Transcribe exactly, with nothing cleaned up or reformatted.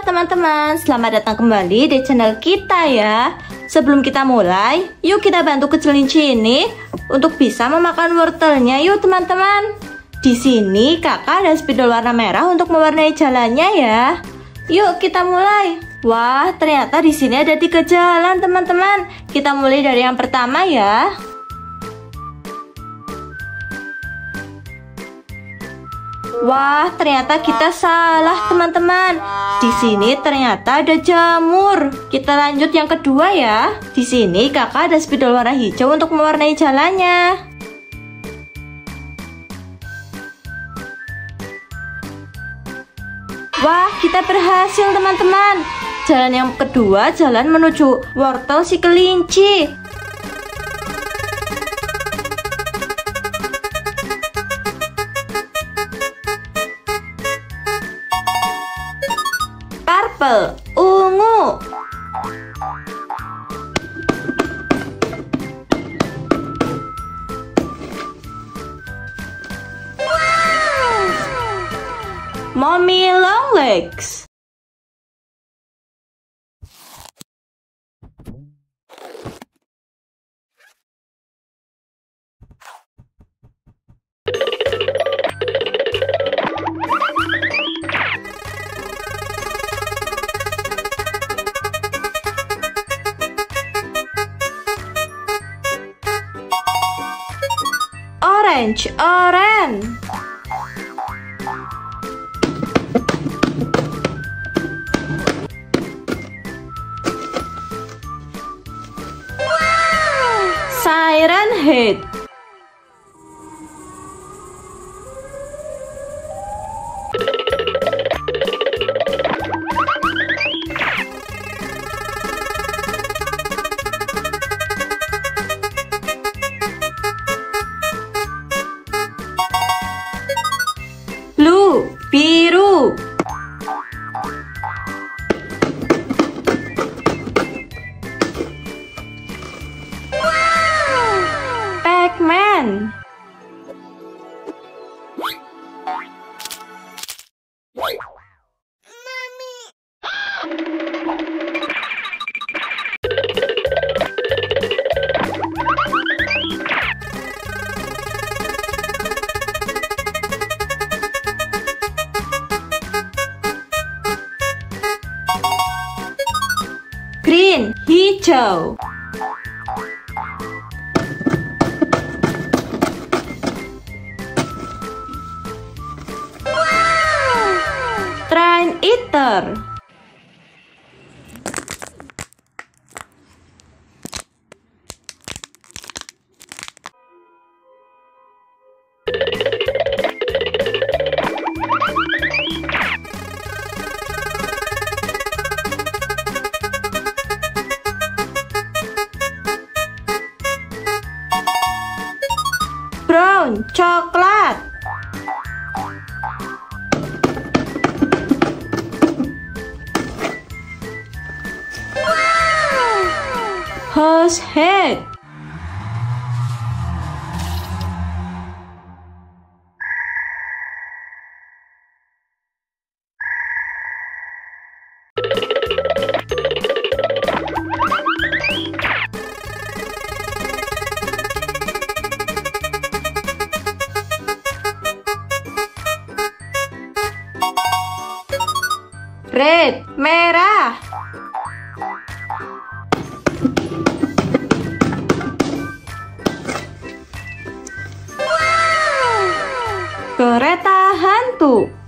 teman-teman, selamat datang kembali di channel kita ya. Sebelum kita mulai, yuk kita bantu kelinci ini untuk bisa memakan wortelnya yuk teman-teman. Di sini kakak ada spidol warna merah untuk mewarnai jalannya ya. Yuk kita mulai. Wah, ternyata di sini ada tiga jalan teman-teman. Kita mulai dari yang pertama ya. Wah, ternyata kita salah teman-teman. Di sini ternyata ada jamur. Kita lanjut yang kedua ya. Di sini kakak ada spidol warna hijau untuk mewarnai jalannya. Wah, kita berhasil teman-teman. Jalan yang kedua jalan menuju wortel si kelinci. Purple, ungu. Wow. Mommy long legs. Orange, orange. Wow. Siren head. Blue, biru. Wow. Pac-Man. Green, hijau. Wow. Train eater. Brown, coklat. Wow. Horse head. Red, merah. Wow. Kereta hantu.